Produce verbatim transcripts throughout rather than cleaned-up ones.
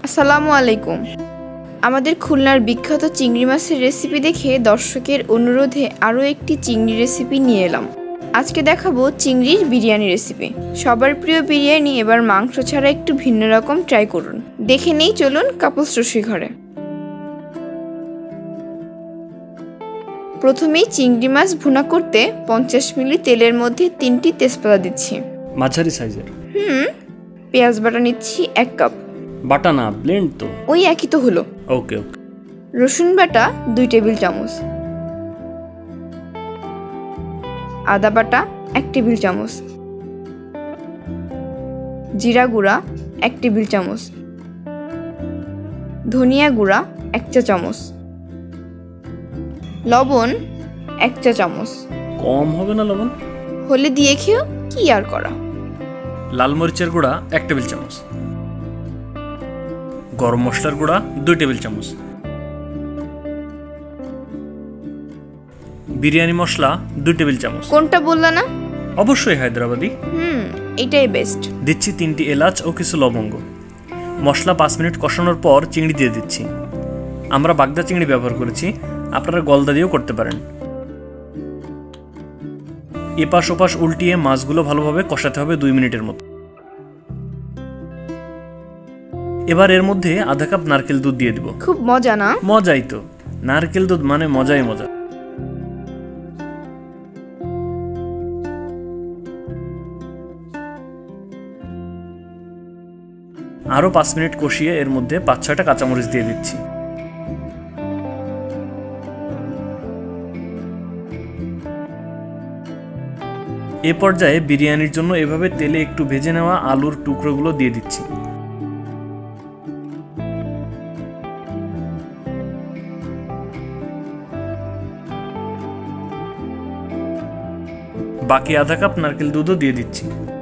আসসালামু আলাইকুম। আমাদের খুলনার বিখ্যাত চিংড়ি মাছের রেসিপি দেখে দর্শকের অনুরোধে আরও একটি চিংড়ি রেসিপি নিয়ে এলাম। আজকে দেখাবো চিংড়ির বিরিয়ানি রেসিপি। সবার প্রিয় বিরিয়ানি এবার মাংস ছাড়া একটু ভিন্ন রকম ট্রাই করুন। দেখে নেই চলুন কাপলস রসুই ঘরে। প্রথমেই চিংড়ি মাছ ভুনা করতে পঞ্চাশ মিলি তেলের মধ্যে তিনটি তেজপাতা দিচ্ছি, মাঝারি সাইজের। হুম পেঁয়াজ বাটা নিচ্ছি এক কাপ। বাটা না, ব্লেন্ড তো। ওই একই তো হলো। ওকে ওকে। রসুন বাটা দুই টেবিল চামচ, আদা বাটা এক টেবিল চামচ, জিরা গুঁড়া এক টেবিল চামচ, ধনিয়া গুঁড়া এক চা চামচ, লবণ এক চা চামচ। কম হবে না লবণ? হলে দিয়ে খেও, কি আর করা। লাল মরিচের গুঁড়া এক টেবিল চামচ, গরম মশলার গুঁড়া দুই টেবিল চামচ, বিরিয়ানি মশলা দুই টেবিল চামচ। কোনটা বললা না? অবশ্যই হায়দ্রাবাদি। হুম এটাই বেস্ট। দিচ্ছি তিনটি এলাচ ও কিছু লবঙ্গ। মশলা পাঁচ মিনিট কষানোর পর চিংড়ি দিয়ে দিচ্ছি। আমরা বাগদা চিংড়ি ব্যবহার করেছি, আপনারা গলদা দিয়েও করতে পারেন। এপাশ ওপাশ উল্টিয়ে মাছগুলো ভালোভাবে কষাতে হবে দুই মিনিটের মতো। এবার এর মধ্যে আধা কাপ নারকেল দুধ দিয়ে দিব। খুব মজা না? মজাই তো, নারকেল দুধ মানে মজাই মজা। আরো পাঁচ মিনিট কষিয়ে এর মধ্যে পাঁচ ছয়টা কাঁচামরিচ দিয়ে দিচ্ছি। এ পর্যায়ে বিরিয়ানির জন্য এভাবে তেলে একটু ভেজে নেওয়া আলুর টুকরোগুলো দিয়ে দিচ্ছি। বাকি আধা কাপ নারকেল দুধও দিয়ে দিচ্ছি।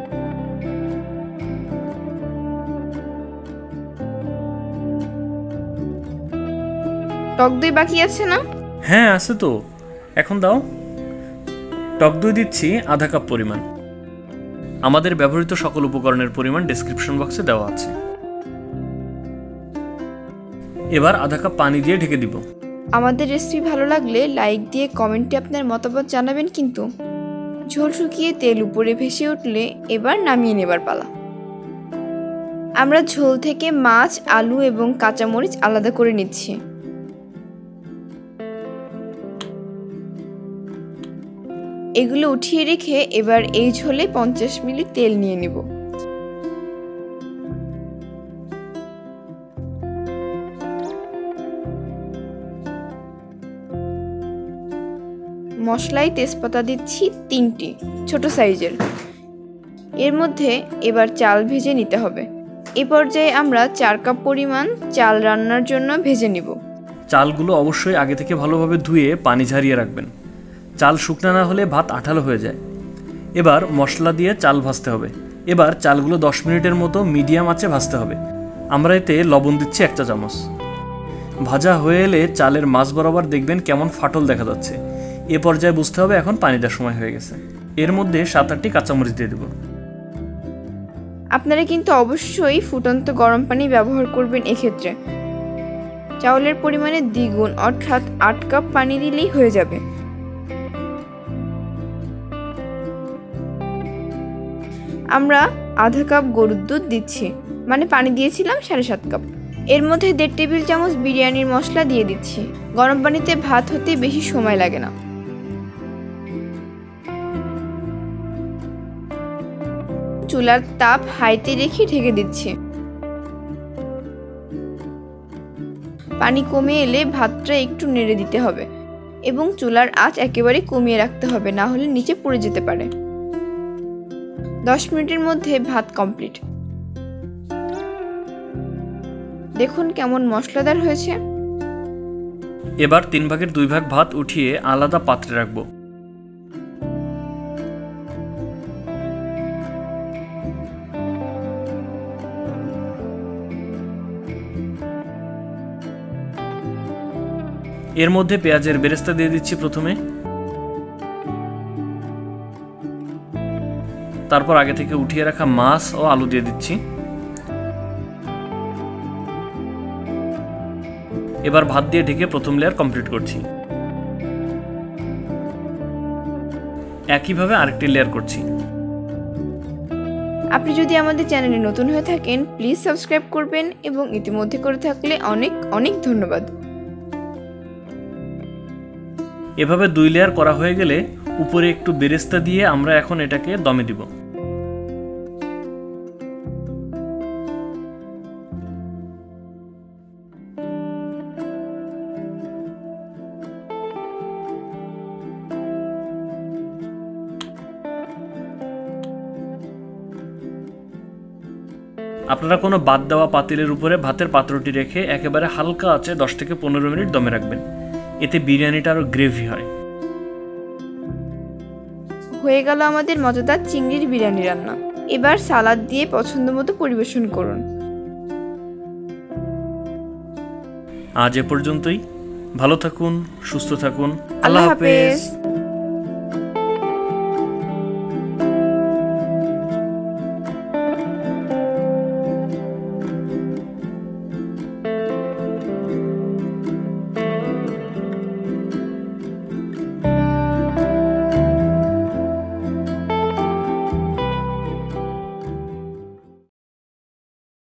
টক দই বাকি আছে না? হ্যাঁ আছে তো, এখন দাও। টক দই দিচ্ছি আধা কাপ পরিমাণ। আমাদের ব্যবহৃত সকল উপকরণের পরিমাণ ডেসক্রিপশন বক্সে দেওয়া আছে। এবার আধা কাপ পানি দিয়ে ঢেকে দিব। আমাদের রেসিপি ভালো লাগলে লাইক দিয়ে কমেন্টে আপনার মতামত জানাবেন কিন্তু। ঝোল শুকিয়ে তেল উপরে ভেসে উঠলে এবার নামিয়ে নেবার পালা। আমরা ঝোল থেকে মাছ, আলু এবং কাঁচামরিচ আলাদা করে নিচ্ছি। এগুলো উঠিয়ে রেখে এবার এই ঝোলে পঞ্চাশ মিলি তেল নিয়ে নিব। মশলায় তেজপাতা দিচ্ছি তিনটি ছোট সাইজের। এর মধ্যে এবার চাল ভেজে নিতে হবে। এ পর্যায়ে আমরা চার কাপ পরিমাণ চাল রান্নার জন্য ভেজে নিব। চালগুলো অবশ্যই আগে থেকে ভালোভাবে ধুয়ে পানি ঝরিয়ে রাখবেন। চাল শুকনো না হলে ভাত আঠালো হয়ে যায়। এবার মশলা দিয়ে চাল ভাজতে হবে। এবার চালগুলো দশ মিনিটের মতো মিডিয়াম আঁচে ভাজতে হবে। আমরা এতে লবণ দিচ্ছি এক চা চামচ। ভাজা হয়ে এলে চালের মাছ বরাবর দেখবেন কেমন ফাটল দেখা যাচ্ছে। এ পর্যায়ে বুঝতে হবে এখন পানি দেওয়ার সময় হয়ে গেছে। এর মধ্যে সাত আটটি কাঁচামরিচ দিয়ে দেব। আপনারা কিন্তু অবশ্যই ফুটন্ত গরম পানি ব্যবহার করবেন। এক্ষেত্রে চাউলের পরিমাণে দ্বিগুণ অর্থাৎ আট কাপ পানি দিলেই হয়ে যাবে। আমরা আধা কাপ গরুর দুধ দিচ্ছি, মানে পানি দিয়েছিলাম সাড়ে সাত কাপ। এর মধ্যে দেড় টেবিল চামচ বিরিয়ানির মশলা দিয়ে দিচ্ছি। গরম পানিতে ভাত হতে বেশি সময় লাগে না। চুলার তাপ হাইতে রেখে ঢেকে দিচ্ছি। পানি কমে এলে ভাতটা একটু নেড়ে দিতে হবে এবং চুলার আঁচ একেবারে কমিয়ে রাখতে হবে, না হলে নিচে পুড়ে যেতে পারে। দশ মিনিটের মধ্যে ভাত কমপ্লিট। দেখুন কেমন মশলাদার হয়েছে। এবার তিন ভাগের দুই ভাগ ভাত উঠিয়ে আলাদা পাত্রে রাখবো। এর মধ্যে পেঁয়াজের বেরেস্তা দিয়ে দিচ্ছি প্রথমে। তারপর আগে থেকে উঠিয়ে রাখা মাছ ও আলু দিয়ে দিচ্ছি। এবার ভাত দিয়ে ঢেকে প্রথম লেয়ার কমপ্লিট করছি। একইভাবে আরেকটি লেয়ার করছি। আপনি যদি আমাদের চ্যানেলে নতুন হয়ে থাকেন প্লিজ সাবস্ক্রাইব করবেন এবং ইতিমধ্যে করে থাকলে অনেক অনেক ধন্যবাদ। এভাবে দুই লেয়ার করা হয়ে গেলে উপরে একটু বেরেস্তা দিয়ে আমরা এখন এটাকে দমে দিব। আপনারা কোনো বাদ দেওয়া পাতিলের উপরে ভাতের পাত্রটি রেখে একেবারে হালকা আঁচে দশ থেকে পনেরো মিনিট দমে রাখবেন, এতে বিরিয়ানিটা আরও গ্রেভি হয়। হয়ে গেল আমাদের মজাদার চিংড়ির বিরিয়ানি রান্না। এবার সালাদ দিয়ে পছন্দ মতো পরিবেশন করুন। আজ এ পর্যন্তই। ভালো থাকুন, সুস্থ থাকুন। আল্লাহ হাফেজ।